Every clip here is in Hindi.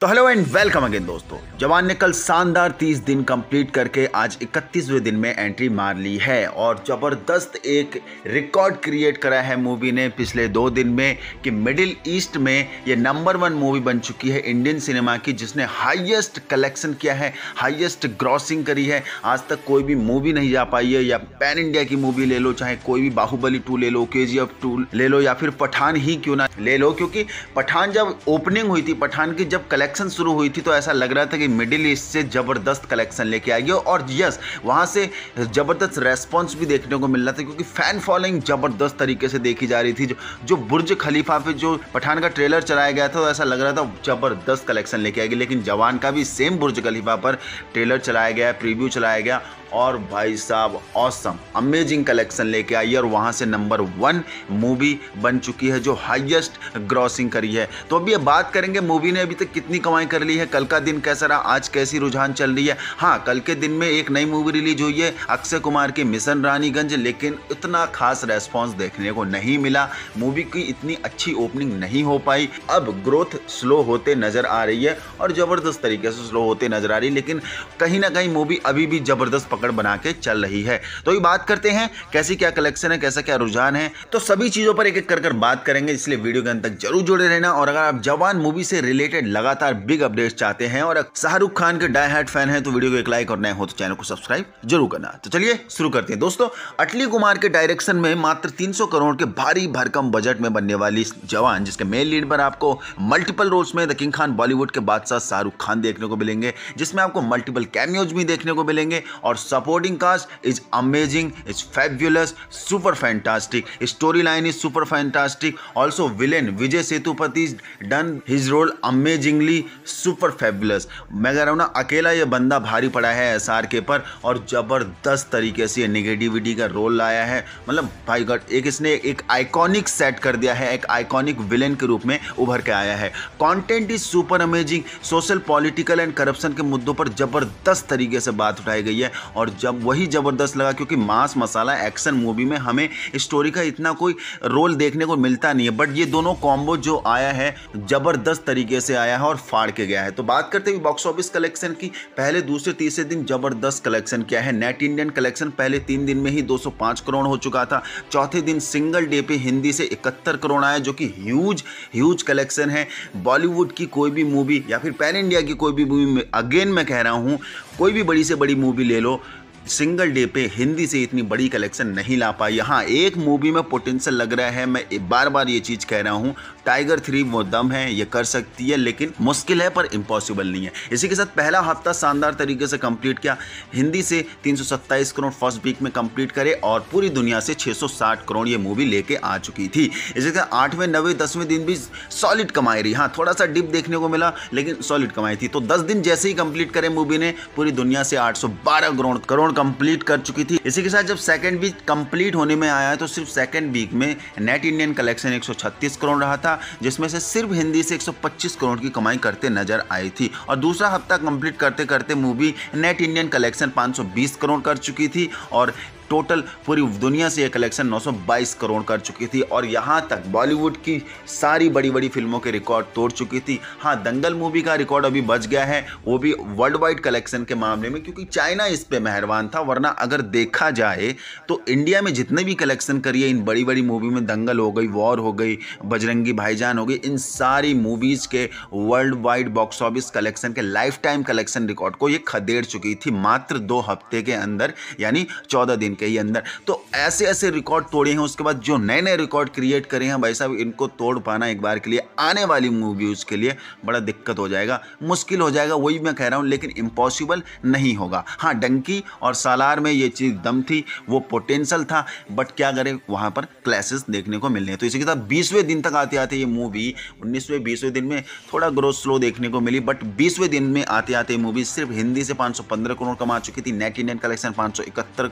तो हेलो एंड वेलकम अगेन दोस्तों। जवान ने कल शानदार 30 दिन कंप्लीट करके आज 31वें दिन में एंट्री मार ली है और ज़बरदस्त एक रिकॉर्ड क्रिएट करा है मूवी ने पिछले 2 दिन में कि मिडिल ईस्ट में ये नंबर 1 मूवी बन चुकी है इंडियन सिनेमा की, जिसने हाईएस्ट कलेक्शन किया है, हाईएस्ट ग्रॉसिंग करी है। आज तक कोई भी मूवी नहीं जा पाई है, या पैन इंडिया की मूवी ले लो, चाहे कोई भी बाहुबली 2 ले लो, KGF 2 ले लो, या फिर पठान ही क्यों ना ले लो, क्योंकि पठान जब ओपनिंग हुई थी, पठान की जब कलेक्शन शुरू हुई थी तो ऐसा लग रहा था कि मिडिल ईस्ट से जबरदस्त कलेक्शन लेके आएगी। और यस, वहां से जबरदस्त रेस्पॉन्स भी देखने को मिल रहा था, क्योंकि फैन फॉलोइंग जबरदस्त तरीके से देखी जा रही थी। जो बुर्ज खलीफा पे जो पठान का ट्रेलर चलाया गया था तो ऐसा लग रहा था जबरदस्त कलेक्शन लेके आएगी, लेकिन जवान का भी सेम बुर्ज खलीफा पर ट्रेलर चलाया गया, प्रीव्यू चलाया गया और भाई साहब ऑसम अमेजिंग कलेक्शन लेके आई है और वहां से नंबर 1 मूवी बन चुकी है जो हाईएस्ट ग्रॉसिंग करी है। तो अभी बात करेंगे मूवी ने अभी तक कितनी कमाई कर ली है, कल का दिन कैसा रहा, आज कैसी रुझान चल रही है। हाँ, कल के दिन में एक नई मूवी रिलीज हुई है अक्षय कुमार की मिशन रानीगंज, लेकिन इतना खास रेस्पॉन्स देखने को नहीं मिला, मूवी की इतनी अच्छी ओपनिंग नहीं हो पाई। अब ग्रोथ स्लो होते नजर आ रही है और जबरदस्त तरीके से स्लो होते नजर आ रही है, लेकिन कहीं ना कहीं मूवी अभी भी जबरदस्त पकड़ बना के चल रही है। तो ये बात करते हैं कैसी क्या कलेक्शन है, कैसा क्या रुझान है, तो सभी चीजों पर एक एक कर बात करेंगे, इसलिए वीडियो के अंत तक जरूर जुड़े रहना। और अगर आप जवान मूवी से रिलेटेड लगातार बिग अपडेट्स चाहते हैं और शाहरुख खान के डाई हार्ड फैन हैं तो वीडियो को एक लाइक और नए हो तो चैनल को सब्सक्राइब जरूर करना। तो चलिए शुरू करते हैं दोस्तों। अटली कुमार के डायरेक्शन में मात्र 300 करोड़ के भारी भरकम बजट में बनने वाली जवान, जिसके मेन लीड पर आपको मल्टीपल रोल्स में द किंग खान बॉलीवुड के बादशाह शाहरुख खान देखने को मिलेंगे, जिसमें आपको मल्टीपल कैमियोज भी देखने को मिलेंगे और supporting cast is amazing, is fabulous, super fantastic, story line is super fantastic, also villain Vijay Sethupathi done his role amazingly super fabulous. मैं कह रहा हूं ना, अकेला ये बंदा भारी पड़ा है SRK पर और जबरदस्त तरीके से नेगेटिविटी का रोल लाया है। मतलब भाई गॉड, एक इसने एक आइकॉनिक सेट कर दिया है, एक आइकॉनिक विलेन के रूप में उभर के आया है। Content is super amazing, social political and corruption के मुद्दों पर जबरदस्त तरीके से बात उठाई गई है और जब वही जबरदस्त लगा, क्योंकि मास मसाला एक्शन मूवी में हमें स्टोरी का इतना कोई रोल देखने को मिलता नहीं है, बट ये दोनों कॉम्बो जो आया है जबरदस्त तरीके से आया है और फाड़ के गया है। तो बात करते हैं बॉक्स ऑफिस कलेक्शन की। पहले दूसरे तीसरे दिन जबरदस्त कलेक्शन किया है। नेट इंडियन कलेक्शन पहले 3 दिन में ही 205 करोड़ हो चुका था। चौथे दिन सिंगल डे पे हिंदी से 71 करोड़ आया, जो कि ह्यूज कलेक्शन है। बॉलीवुड की कोई भी मूवी या फिर पैन इंडिया की कोई भी मूवी, अगेन मैं कह रहा हूँ, कोई भी बड़ी से बड़ी मूवी ले लो, सिंगल डे पे हिंदी से इतनी बड़ी कलेक्शन नहीं ला पाई। हाँ, एक मूवी में पोटेंशियल लग रहा है, मैं बार बार ये चीज़ कह रहा हूँ, टाइगर 3 वो दम है, ये कर सकती है, लेकिन मुश्किल है पर इम्पॉसिबल नहीं है। इसी के साथ पहला हफ्ता शानदार तरीके से कंप्लीट किया, हिंदी से 327 करोड़ फर्स्ट वीक में कंप्लीट करे और पूरी दुनिया से 660 करोड़ ये मूवी लेके आ चुकी थी। इसी के साथ 8वें 9वें 10वें दिन भी सॉलिड कमाई रही। हाँ, थोड़ा सा डिप देखने को मिला, लेकिन सॉलिड कमाई थी। तो 10 दिन जैसे ही कंप्लीट करे मूवी ने, पूरी दुनिया से 812 करोड़ कंप्लीट कर चुकी थी। इसी के साथ जब सेकंड वीक कंप्लीट होने में आया तो सिर्फ सेकंड वीक में नेट इंडियन कलेक्शन 136 करोड़ रहा था, जिसमें से सिर्फ हिंदी से 125 करोड़ की कमाई करते नजर आई थी। और दूसरा हफ्ता कंप्लीट करते करते movie net Indian collection 520 crore कर चुकी थी और टोटल पूरी दुनिया से ये कलेक्शन 922 करोड़ कर चुकी थी। और यहाँ तक बॉलीवुड की सारी बड़ी बड़ी फिल्मों के रिकॉर्ड तोड़ चुकी थी। हाँ, दंगल मूवी का रिकॉर्ड अभी बच गया है, वो भी वर्ल्ड वाइड कलेक्शन के मामले में, क्योंकि चाइना इस पे मेहरबान था। वरना अगर देखा जाए तो इंडिया में जितने भी कलेक्शन करिए इन बड़ी बड़ी मूवी में, दंगल हो गई, वॉर हो गई, बजरंगी भाईजान हो गई, इन सारी मूवीज़ के worldwide box office collection के लाइफ टाइम कलेक्शन रिकॉर्ड को ये खदेड़ चुकी थी मात्र 2 हफ्ते के अंदर, यानी 14 दिन के ही अंदर। तो ऐसे ऐसे रिकॉर्ड तोड़े हैं। उसके बाद जो नए नए रिकॉर्ड क्रिएट करे हैं भाई साहब, इनको तोड़ पाना एक बार के लिए आने वाली मूवीज के लिए बड़ा दिक्कत हो जाएगा, मुश्किल हो जाएगा, वही मैं कह रहा हूं, लेकिन इम्पॉसिबल नहीं होगा। हाँ, डंकी और सालार में ये चीज़ दम थी, वो पोटेंशियल था, बट क्या करें, वहां पर क्लैशेस देखने को मिलने हैं। तो इसी के साथ 20वें दिन तक आते आते ये मूवी 19वें 20वें दिन में थोड़ा ग्रोथ स्लो देखने को मिली, बट 20वें दिन में आते आते मूवी सिर्फ हिंदी से 515 करोड़ कमा चुकी थी। नेट इंडियन कलेक्शन 571 करोड़ हो चुका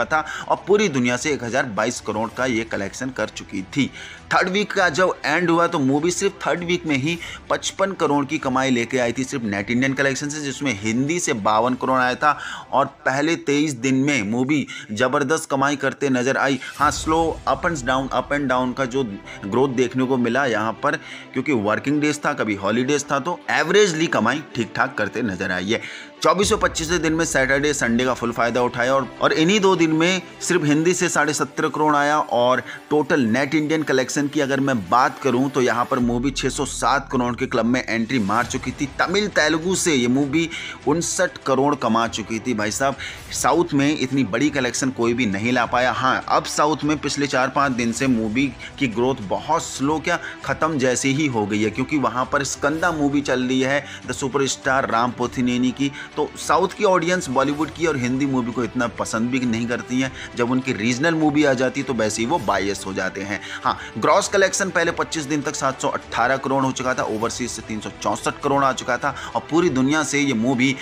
था और पूरी दुनिया से 1022 करोड़ का ये कलेक्शन कर चुकी थी। थर्ड वीक का जब एंड हुआ तो मूवी सिर्फ थर्ड वीक में ही 55 करोड़ की कमाई लेके आई थी सिर्फ नेट इंडियन कलेक्शन से, जिसमें हिंदी से 52 करोड़ आया था और पहले 23 दिन में मूवी ज़बरदस्त कमाई करते नजर आई। हाँ, स्लो अप एंड डाउन का जो ग्रोथ देखने को मिला यहाँ पर, क्योंकि वर्किंग डेज था, कभी हॉलीडेज था, तो एवरेजली कमाई ठीक ठाक करते नजर आई है। 24-25 दिन में सैटरडे संडे का फुल फायदा उठाया और इन्हीं 2 दिन में सिर्फ हिंदी से 17.5 करोड़ आया। और टोटल नेट इंडियन कलेक्शन की अगर मैं बात करूं तो यहाँ पर मूवी 607 करोड़ के क्लब में एंट्री मार चुकी थी। तमिल तेलुगु से ये मूवी 59 करोड़ कमा चुकी थी। भाई साहब, साउथ में इतनी बड़ी कलेक्शन कोई भी नहीं ला पाया। हाँ, अब साउथ में पिछले 4-5 दिन से मूवी की ग्रोथ बहुत स्लो क्या खत्म जैसी ही हो गई है, क्योंकि वहाँ पर स्कंदा मूवी चल रही है द सुपरस्टार राम पोथिनेनी की। तो साउथ की ऑडियंस बॉलीवुड की और हिंदी मूवी को इतना पसंद भी नहीं करती हैं। जब उनकी रीजनल मूवी आ जाती है तो वैसे ही वो बायस हो जाते हैं। हाँ, ग्रॉस कलेक्शन पहले 25 दिन तक 718 करोड़ हो चुका था, ओवरसीज से 364 करोड़ आ चुका था और पूरी दुनिया से ये मूवी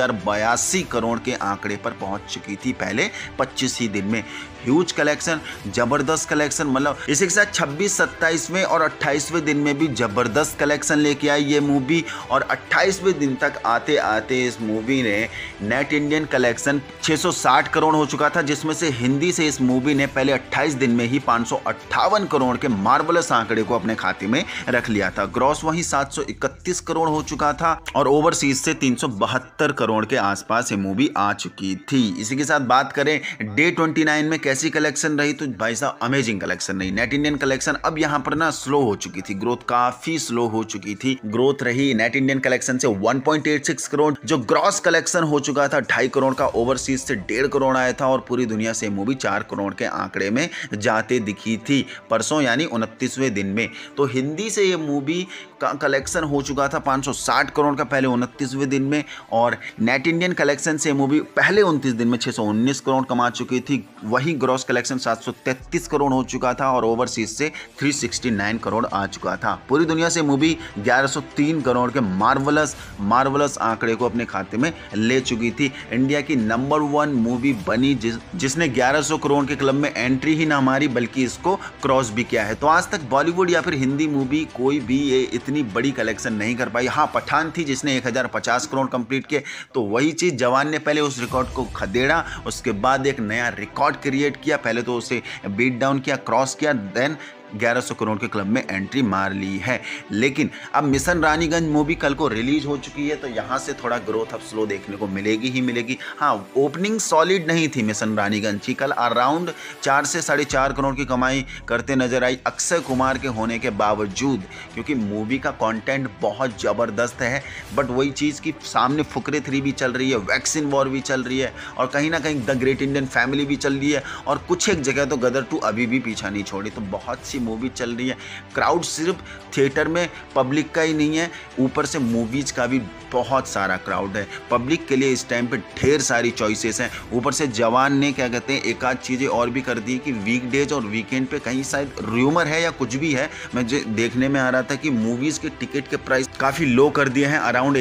1082 करोड़ के आंकड़े पर पहुंच चुकी थी पहले 25 ही दिन में। ह्यूज कलेक्शन, जबरदस्त कलेक्शन, मतलब इसी के साथ 26, 27वें और 28वें दिन में भी जबरदस्त कलेक्शन लेके आई ये मूवी। और 28वें दिन तक आते आते इस मूवी ने नेट इंडियन कलेक्शन 660 करोड़ हो चुका था, जिसमें से हिंदी से इस मूवी ने पहले 28 दिन में ही 558 करोड़ के मार्वलस आंकड़े को अपने खाते में रख लिया था। ग्रॉस वहीं 731 करोड़ हो चुका था और ओवरसीज से 372 करोड़ के आसपास ये मूवी आ चुकी थी। इसी के साथ बात करें डे 29 में कैसी कलेक्शन रही, तो भाई साहब अमेजिंग कलेक्शन रही। नेट इंडियन कलेक्शन अब यहाँ पर ना स्लो हो चुकी थी, ग्रोथ काफी स्लो हो चुकी थी। ग्रोथ रही नेट इंडियन कलेक्शन से 1.86 करोड़, जो ग्रॉस कलेक्शन हो चुका था 2.5 करोड़ का, ओवरसीज से 1.5 करोड़ आया था और पूरी दुनिया से मूवी 4 करोड़ के आंकड़े में जाते दिखी थी परसों यानी 29वें दिन में। तो हिंदी से ये मूवी का कलेक्शन हो चुका था 560 करोड़ का पहले 29वें दिन में और नेट इंडियन कलेक्शन से मूवी पहले 29 दिन में 619 करोड़ कमा चुकी थी। वही ग्रॉस कलेक्शन 733 करोड़ हो चुका था और ओवरसीज से 369 करोड़ आ चुका था। पूरी दुनिया से मूवी 1103 करोड़ के मार्वलस आंकड़े को अपने खाते में ले चुकी थी। इंडिया की नंबर 1 मूवी बनी जिसने 1100 करोड़ के क्लब में एंट्री ही ना मारी बल्कि इसको क्रॉस भी किया है। तो आज तक बॉलीवुड या फिर हिंदी मूवी कोई भी ये इतनी बड़ी कलेक्शन नहीं कर पाई। हाँ, पठान थी जिसने 1050 करोड़ कंप्लीट किए, तो वही चीज़ जवान ने पहले उस रिकॉर्ड को खदेड़ा, उसके बाद एक नया रिकॉर्ड क्रिएट किया। पहले तो उसे बीट डाउन किया, क्रॉस किया, देन 1100 करोड़ के क्लब में एंट्री मार ली है। लेकिन अब मिशन रानीगंज मूवी कल को रिलीज हो चुकी है, तो यहाँ से थोड़ा ग्रोथ अब स्लो देखने को मिलेगी ही मिलेगी। हाँ, ओपनिंग सॉलिड नहीं थी मिशन रानीगंज की, कल अराउंड 4 से 4.5 करोड़ की कमाई करते नजर आई अक्षय कुमार के होने के बावजूद, क्योंकि मूवी का कंटेंट बहुत ज़बरदस्त है। बट वही चीज़ कि सामने फुकरे 3 भी चल रही है, वैक्सीन वॉर भी चल रही है और कहीं ना कहीं द ग्रेट इंडियन फैमिली भी चल रही है और कुछ एक जगह तो गदर 2 अभी भी पीछा नहीं छोड़ी। तो बहुत सी मूवी चल रही है। क्राउड सिर्फ थिएटर में पब्लिक का ही नहीं है, ऊपर से मूवीज का भी बहुत सारा क्राउड है। पब्लिक के लिए इस टाइम पे ढेर सारी चॉइसेस हैं। ऊपर से जवान ने क्या कहते हैं एक आध चीज़ें और भी कर दी कि वीकडेज और वीकेंड पे कहीं शायद र्यूमर है या कुछ भी है, मैं देखने में आ रहा था कि मूवीज़ के टिकट के प्राइस काफ़ी लो कर दिए हैं, अराउंड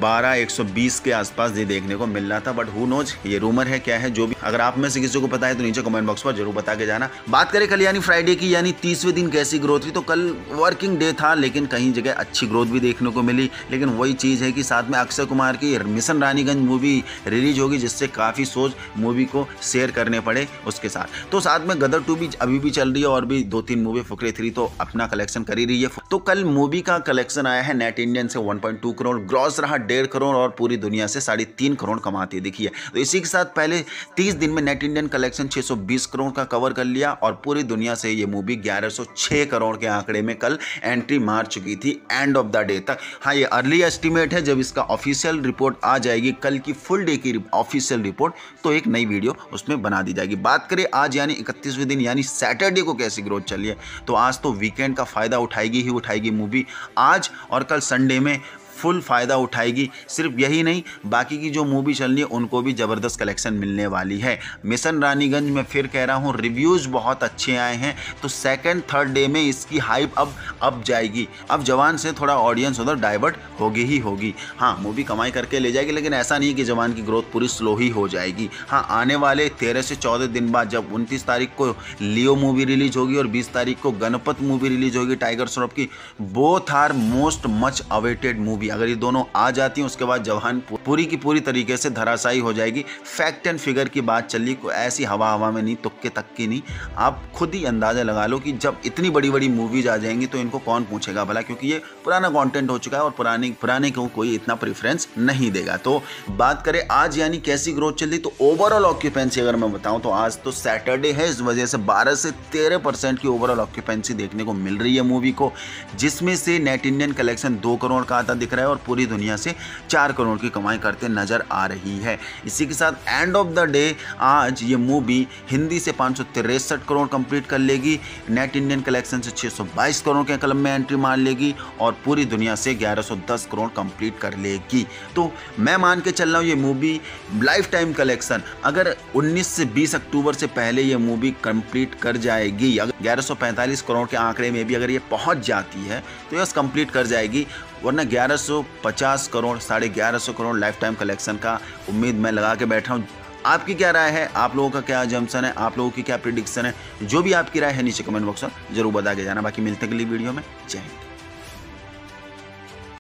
112-120 के आसपास ये देखने को मिल रहा था। बट हु नोज, ये रूमर है क्या है जो भी, अगर आप में से किसी को पता है तो नीचे कमेंट बॉक्स पर जरूर बता के जाना। बात करें कल यानी फ्राइडे की, यानी 30वें दिन कैसी ग्रोथ हुई, तो कल वर्किंग डे था लेकिन कहीं जगह अच्छी ग्रोथ भी देखने को मिली। लेकिन वही चीज़ है कि साथ में अक्षय कुमार की मिशन रानीगंज मूवी रिलीज होगी, जिससे काफ़ी सोच मूवी को शेयर करने पड़े उसके साथ। तो साथ में गदर 2 भी अभी भी चल रही है और भी 2-3 मूवी, फुकरे 3 तो अपना कलेक्शन कर ही रही है। तो कल मूवी का कलेक्शन आया है नेट इंडियन से 1.2 करोड़, ग्रॉस रहा 1.5 करोड़ और पूरी दुनिया से 3.5 करोड़ कमाती दिखी है। तो इसी के साथ पहले 30 दिन में नेट इंडियन कलेक्शन 620 करोड़ का कवर कर लिया और पूरी दुनिया से ये मूवी 1106 करोड़ के आंकड़े में कल एंट्री मार चुकी थी एंड ऑफ द डे तक। हाँ, ये अर्ली एस्टिमेट है, जब इसका ऑफिशियल रिपोर्ट आ जाएगी कल की फुल डे की ऑफिशियल रिपोर्ट, तो एक नई वीडियो उसमें बना दी जाएगी। बात करें आज यानी 31वें दिन यानी सैटरडे को कैसी ग्रोथ चली है, तो आज तो वीकेंड का फायदा उठाएगी ही उठाएगी मूवी। आज और कल संडे में फुल फ़ायदा उठाएगी। सिर्फ यही नहीं, बाकी की जो मूवी चल रही है उनको भी ज़बरदस्त कलेक्शन मिलने वाली है। मिशन रानीगंज में फिर कह रहा हूँ, रिव्यूज़ बहुत अच्छे आए हैं, तो सेकंड थर्ड डे में इसकी हाइप अब जाएगी। अब जवान से थोड़ा ऑडियंस उधर डाइवर्ट होगी ही होगी। हाँ, मूवी कमाई करके ले जाएगी, लेकिन ऐसा नहीं कि जवान की ग्रोथ पूरी स्लो ही हो जाएगी। हाँ, आने वाले 13 से 14 दिन बाद जब 29 तारीख को लियो मूवी रिलीज होगी और 20 तारीख को गणपत मूवी रिलीज होगी टाइगर श्रॉफ की, both are most much awaited movie. अगर ये दोनों आ जाती हैं उसके बाद जवान पूरी की पूरी तरीके से धराशायी हो जाएगी। फैक्ट एंड फिगर की बात चली, कोई ऐसी हवा में नहीं, तुक्के तक की नहीं। आप खुद ही अंदाजा लगा लो कि जब इतनी बड़ी बड़ी मूवीज आ जाएंगी तो इनको कौन पूछेगा भला, क्योंकि ये पुराना कंटेंट हो चुका है और पुराने को कोई इतना प्रेफरेंस नहीं देगा। तो बात करें आज यानी कैसी ग्रोथ चल रही, तो ओवरऑल ऑक्यूपेंसी अगर मैं बताऊं तो आज तो सैटरडे है, इस वजह से 12 से 13% की ओवरऑल ऑक्यूपेंसी देखने को मिल रही है मूवी को, जिसमें से नेट इंडियन कलेक्शन 2 करोड़ का आता दिख रहा है और पूरी दुनिया से 4 करोड़ की कमाई करते नजर आ रही है। इसी के साथ एंड ऑफ द डे आज ये मूवी हिंदी से 563 करोड़ कंप्लीट कर लेगी, नेट इंडियन कलेक्शन से 622 करोड़ के क्लब में एंट्री मार लेगी और पूरी दुनिया से 1110 करोड़ कंप्लीट कर लेगी। तो मैं मान के चल रहा हूँ ये मूवी लाइफ टाइम कलेक्शन अगर 19 से 20 अक्टूबर से पहले ये मूवी कंप्लीट कर जाएगी, अगर 1145 करोड़ के आंकड़े में भी अगर ये पहुंच जाती है तो यस कंप्लीट कर जाएगी, वरना 1150 crore 1150 crore lifetime collection का उम्मीद मैं लगा के बैठा हूँ। आपकी क्या राय है, आप लोगों का क्या जम्पशन है, आप लोगों की क्या प्रिडिक्शन है, जो भी आपकी राय है नीचे कमेंट बॉक्स में जरूर बता के जाना। बाकी मिलते हैं अगली वीडियो में। जय हिंद।